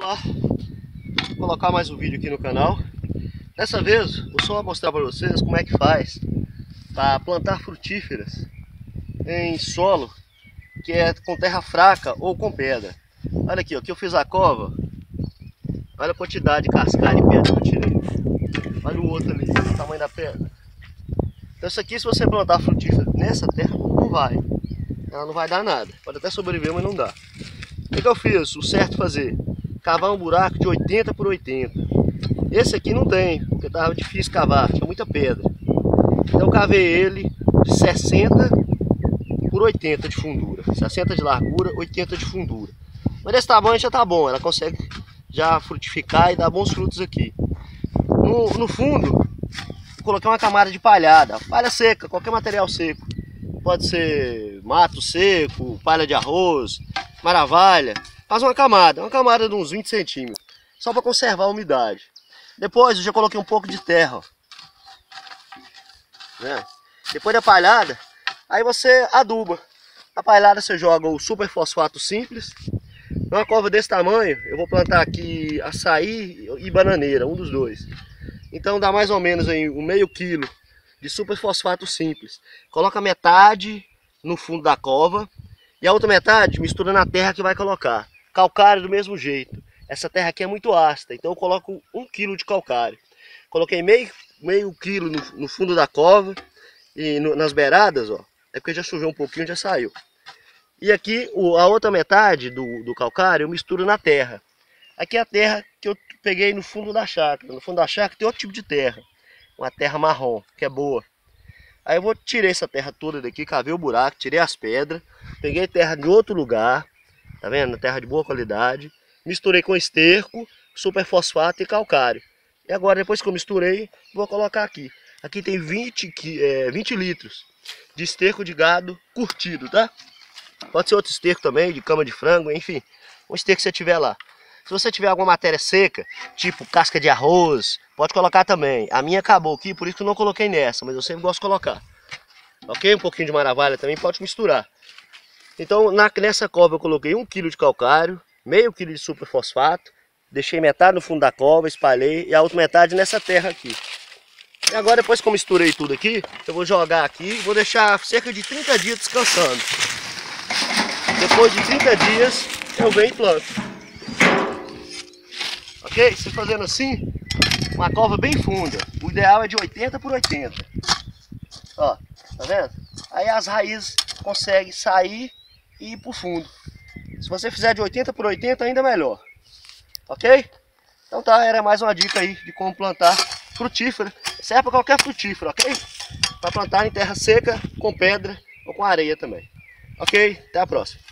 Olá, vou colocar mais um vídeo aqui no canal. Dessa vez eu só vou mostrar para vocês como é que faz para plantar frutíferas em solo que é com terra fraca ou com pedra. Olha aqui, aqui eu fiz a cova. Olha a quantidade de cascalho e pedra que eu tirei. Olha o outro ali, o tamanho da pedra. Então isso aqui, se você plantar frutífera nessa terra, não vai. Ela não vai dar nada. Pode até sobreviver, mas não dá. O que eu fiz? O certo fazer? Cavar um buraco de 80 por 80. Esse aqui não tem, porque estava difícil cavar, tinha muita pedra. Então eu cavei ele de 60 por 80 de fundura. 60 de largura, 80 de fundura. Mas desse tamanho já tá bom, ela consegue já frutificar e dar bons frutos aqui. No fundo, eu coloquei uma camada de palhada, palha seca, qualquer material seco. Pode ser mato seco, palha de arroz, maravalha. Faz uma camada de uns 20 centímetros, só para conservar a umidade. Depois eu já coloquei um pouco de terra, ó. Né? Depois da palhada, aí você aduba. A palhada você joga o super fosfato simples. Numa cova desse tamanho, eu vou plantar aqui açaí e bananeira, um dos dois. Então dá mais ou menos aí um meio quilo de super fosfato simples. Coloca metade no fundo da cova e a outra metade mistura na terra que vai colocar. Calcário do mesmo jeito. Essa terra aqui é muito ácida, então eu coloco 1 kg de calcário. Coloquei meio quilo no fundo da cova e nas beiradas, ó. É porque já choveu um pouquinho, já saiu. E aqui a outra metade do calcário eu misturo na terra. Aqui é a terra que eu peguei no fundo da chácara. No fundo da chácara tem outro tipo de terra. Uma terra marrom, que é boa. Aí eu tirei essa terra toda daqui, cavei o buraco, tirei as pedras. Peguei terra de outro lugar. Tá vendo? Terra de boa qualidade. Misturei com esterco, super fosfato e calcário. E agora, depois que eu misturei, vou colocar aqui. Aqui tem 20 litros de esterco de gado curtido, tá? Pode ser outro esterco também, de cama de frango, enfim. O esterco que você tiver lá. Se você tiver alguma matéria seca, tipo casca de arroz, pode colocar também. A minha acabou aqui, por isso que eu não coloquei nessa, mas eu sempre gosto de colocar. Ok? Um pouquinho de maravalha também, pode misturar. Então nessa cova eu coloquei 1 kg de calcário, meio quilo de super fosfato, deixei metade no fundo da cova, espalhei e a outra metade nessa terra aqui. E agora depois que eu misturei tudo aqui, eu vou jogar aqui e vou deixar cerca de 30 dias descansando. Depois de 30 dias eu venho e planto. Ok? Você fazendo assim, uma cova bem funda. O ideal é de 80 por 80. Ó, tá vendo? Aí as raízes conseguem sair e ir pro fundo. Se você fizer de 80 por 80, ainda melhor. Ok? Então tá, era mais uma dica aí de como plantar frutífera. Serve para qualquer frutífera, ok? Para plantar em terra seca, com pedra ou com areia também. Ok? Até a próxima.